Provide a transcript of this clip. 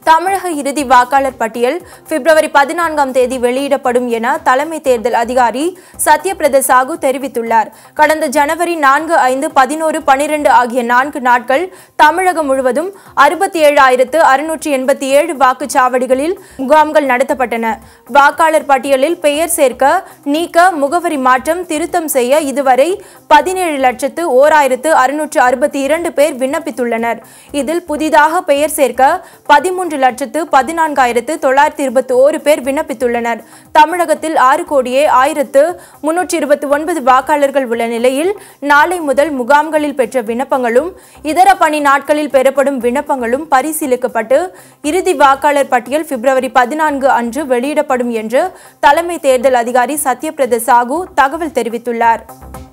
தமிழக இறுதி வாக்காளர் பட்டியல் பிப்ரவரி 14ஆம் தேதி வெளியிடப்படும் என தலைமை தேர்தல் அதிகாரி சத்யபிரதா சாஹூ தெரிவித்துள்ளார். கடந்த ஜனவரி 4, 5, 11, 12 ஆகிய 4 நாட்கள் தமிழகம் முழுவதும் 67,687 வாக்குச்சாவடிகளில் முகாம்கள் நடத்தப்பட்டன. வாக்காளர் பட்டியலில் பெயர் சேர்க்க, நீக்க, முகவரி மாற்றம், திருத்தம் செய்ய இதுவரை 17,01,662 பேர் விண்ணப்பித்துள்ளனர். இதில் புதிதாக பெயர் சேர்க்க 13,14,921 பேர் விண்ணப்பித்துள்ளனர். தமிழகத்தில் 6,01,329 வாக்காளர்கள் உள்ள நிலையில் நாளை முதல் முகாம்களில் பெற்ற விண்ணப்பங்களும் இதர பணி நாட்களில் பெறப்படும் விண்ணப்பங்களும் பரிசீலிக்கப்பட்டு இறுதி வாக்காளர் பட்டியல் பிப்ரவரி 14 அன்று வெளியிடப்படும் என்று தலைமை தேர்தல் அதிகாரி சத்யபிரதா சாஹூ தகவல் தெரிவித்துள்ளார்.